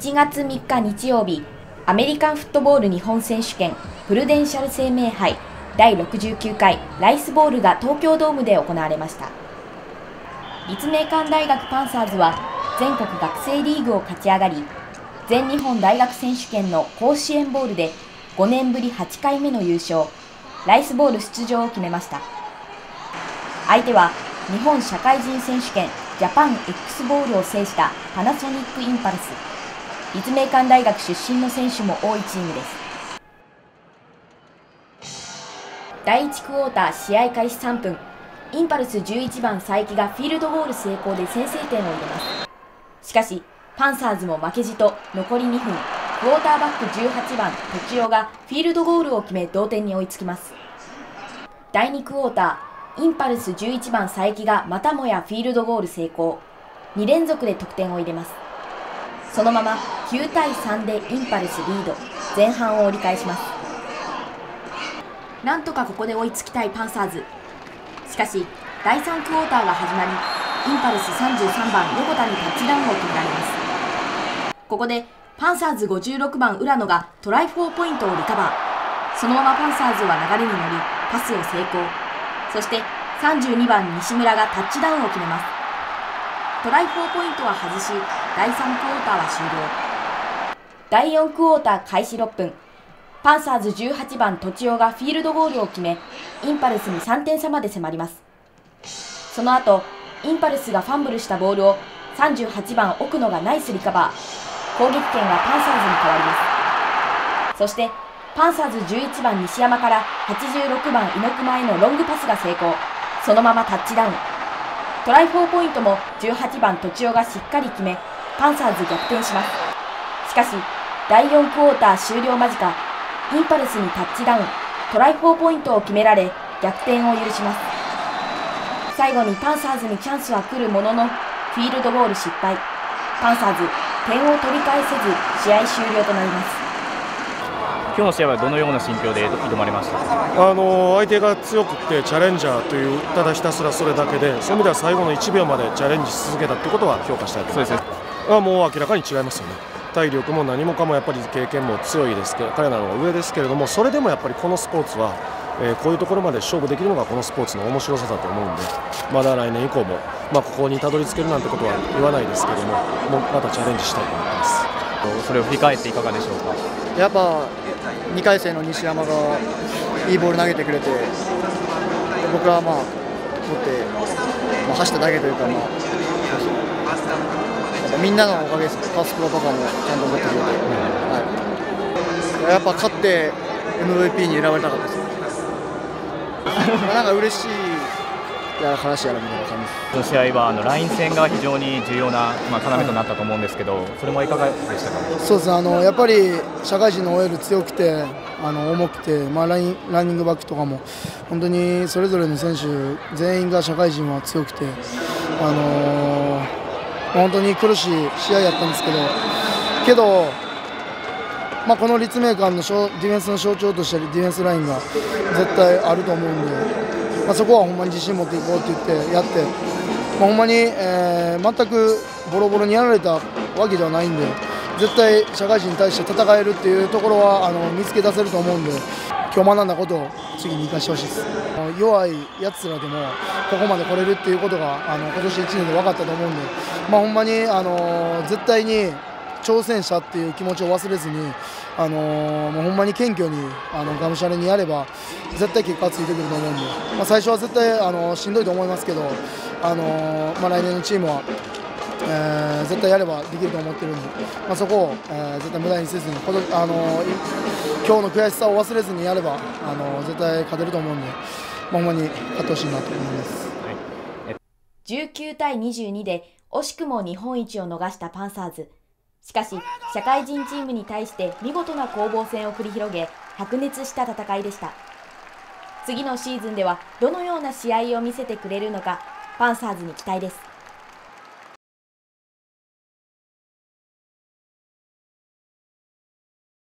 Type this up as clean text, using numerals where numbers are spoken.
1月3日日曜日、アメリカンフットボール日本選手権プルデンシャル生命杯第69回ライスボールが東京ドームで行われました。立命館大学パンサーズは全国学生リーグを勝ち上がり、全日本大学選手権の甲子園ボールで5年ぶり8回目の優勝、ライスボール出場を決めました。相手は日本社会人選手権ジャパン X ボールを制したパナソニックインパルス。立命館大学出身の選手も多いチームです。第1クォーター試合開始3分、インパルス11番佐伯がフィールドゴール成功で先制点を入れます。しかしパンサーズも負けじと残り2分、クォーターバック18番栃尾がフィールドゴールを決め同点に追いつきます。第2クォーター、インパルス11番佐伯がまたもやフィールドゴール成功、2連続で得点を入れます。そのまま9対3でインパルスリード、前半を折り返します。なんとかここで追いつきたいパンサーズ。しかし第3クォーターが始まり、インパルス33番横田にタッチダウンを決められます。ここでパンサーズ56番浦野がトライ4ポイントをリカバー。そのままパンサーズは流れに乗りパスを成功。そして32番西村がタッチダウンを決めます。トライ4ポイントは外し、第3クォーターは終了。第4クォーター開始6分、パンサーズ18番栃尾がフィールドゴールを決め、インパルスに3点差まで迫ります。その後、インパルスがファンブルしたボールを38番奥野がナイスリカバー。攻撃権はパンサーズに変わります。そしてパンサーズ11番西山から86番猪熊へのロングパスが成功。そのままタッチダウン。トライ4ポイントも18番栃尾がしっかり決め、パンサーズ逆転します。しかし第4クォーター終了間近、インパルスにタッチダウン、トライ4ポイントを決められ逆転を許します。最後にパンサーズにチャンスは来るもののフィールドゴール失敗。パンサーズ点を取り返せず試合終了となります。 今日の試合はどのような心境で挑まれましたか？ 相手が強くてチャレンジャーというただひたすらそれだけで、そういう意味では最後の1秒までチャレンジし続けたということは評価したいと思います。もう明らかに違いますよね。体力も何もかもやっぱり経験も強いですけど、彼らの方が上ですけれども、それでもやっぱりこのスポーツは、こういうところまで勝負できるのがこのスポーツの面白さだと思うんで、まだ来年以降も、ここにたどり着けるなんてことは言わないですけども、またチャレンジしたいと思ってます。 それを振り返っていかがでしょうか？ やっぱ2回生の西山がいいボール投げてくれて、僕は持って、走っただけというか、みんなのおかげです。パスプロとかもちゃんと持ってくれて、やっぱ勝って MVP に選ばれたかったです。なんか嬉しい話やなみたいな感じです。 この試合はライン戦が非常に重要な、要となったと思うんですけど、それもいかがでしたか？ そうですね、やっぱり社会人の OL 強くて重くて、ランニングバックとかも本当にそれぞれの選手全員が社会人は強くて、本当に苦しい試合やったんですけど、この立命館のディフェンスの象徴としてディフェンスラインが絶対あると思うんで、そこはほんまに自信持っていこうって言ってやって、ほんまに、全くボロボロにやられたわけではないんで、絶対社会人に対して戦えるっていうところは見つけ出せると思うんで、今日学んだことを次に生かしてほしいです。弱いやつらでもここまで来れるっていうことが今年1年で分かったと思うんで、ほんまに絶対に挑戦者っていう気持ちを忘れずに、ほんまに謙虚にがむしゃらにやれば絶対結果がついてくると思うんで、最初は絶対しんどいと思いますけど、来年のチームは、絶対やればできると思ってるんで、そこを、絶対無駄にせずに今日の悔しさを忘れずにやれば絶対勝てると思うんで、ほんまに勝ってほしいなと思います。 19対22で惜しくも日本一を逃したパンサーズ。しかし社会人チームに対して見事な攻防戦を繰り広げ、白熱した戦いでした。次のシーズンではどのような試合を見せてくれるのか、パンサーズに期待です。